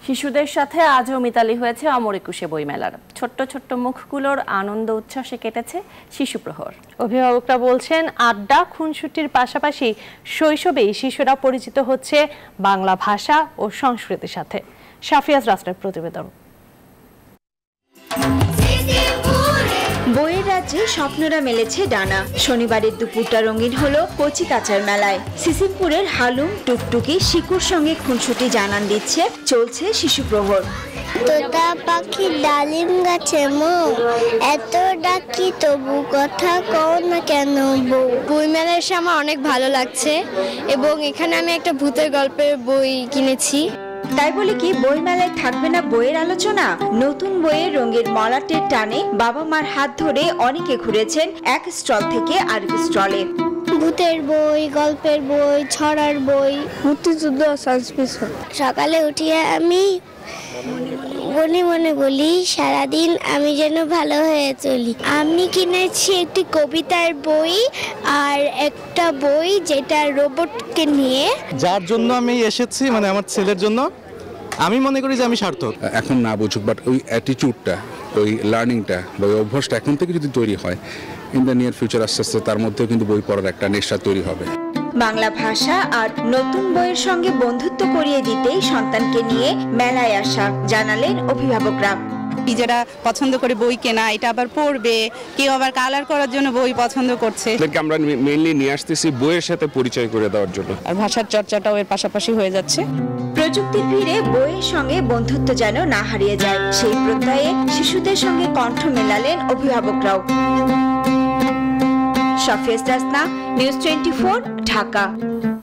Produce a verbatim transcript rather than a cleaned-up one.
শিশুদের সাথে আজও মিতালি হয়েছে অমর একুশে বইমেলার। ছোট্ট ছোট্ট মুখগুলোর আনন্দ উচ্ছ্বাসে কেটেছে শিশু প্রহর। অভিভাবকরা বলছেন, আড্ডা খুনসুটির পাশাপাশি শৈশবেই শিশুরা পরিচিত হচ্ছে বাংলা ভাষা ও সংস্কৃতির সাথে। শাফিয়াজ রাসনের প্রতিবেদন। বইয়ের রাজ্যে স্বপ্নরা মেলেছে ডানা। শনিবারের দুপুরটা রঙিন হলো কচি কাচার মেলায়। সিসিমপুরের হালুম টুকটুকি শিকুর সঙ্গে খুনসুটি জানান দিচ্ছে, চলছে শিশু প্রহর। তোতা পাখি ডালিম গাছে মো, এত ডাকি তবু কথা কও না কেন বউ। বইমেলায় এসে আমার অনেক ভালো লাগছে এবং এখানে আমি একটা ভূতের গল্পের বই কিনেছি। তাই বলে কি বইমেলায় থাকবে না বইয়ের আলোচনা? নতুন বইয়ের রঙের মলাটের টানে বাবা মার হাত ধরে অনেকে ঘুরেছেন এক স্টল থেকে আরেক স্টলে। ভূতের বই, গল্পের বই, ছড়ার বই, মুক্তিযুদ্ধ, সায়েন্স ফিকশন। সকালে উঠিয়ে আমি মনে মনে বলি, সারাদিন আমি যেন ভালো হয়ে চলি। আমি কিনেছি একটি কবিতার বই আর একটা বই যেটা রোবটকে নিয়ে। যার জন্য আমি এসেছি, মানে আমার ছেলের জন্য, আমি মনে করি যে আমি সার্থক। এখন না বুঝুক, বাট ওই অ্যাটিটিউডটা, ওই লার্নিংটা বা ওই অভ্যাসটা এখন থেকে যদি তৈরি হয়, ইন দ্য নিয়ার ফিউচার আস্তে আস্তে তার মধ্যেও কিন্তু বই পড়ার একটা নেশা তৈরি হবে। বাংলা ভাষা আর নতুন বইয়ের সঙ্গে বন্ধুত্ব করিয়ে দিতেই সন্তানকে নিয়ে মেলায় আসা, জানালেন অভিভাবকরা। যারা পছন্দ করে বই কেনা, এটা আবার পড়বে, কেউ আবার কালার করার জন্য বই পছন্দ করছে। আমরা মেইনলি নিয়ে আসতেছি বইয়ের সাথে পরিচয় করে দেওয়ার জন্য, আর ভাষার চর্চাটাও এর পাশাপাশি হয়ে যাচ্ছে। প্রযুক্তির ভিড়ে বইয়ের সঙ্গে বন্ধুত্ব যেন না হারিয়ে যায়, সেই প্রত্যয়ে শিশুদের সঙ্গে কণ্ঠ মেলালেন অভিভাবকরাও। Shafiaz Rasna, news twenty four, Dhaka.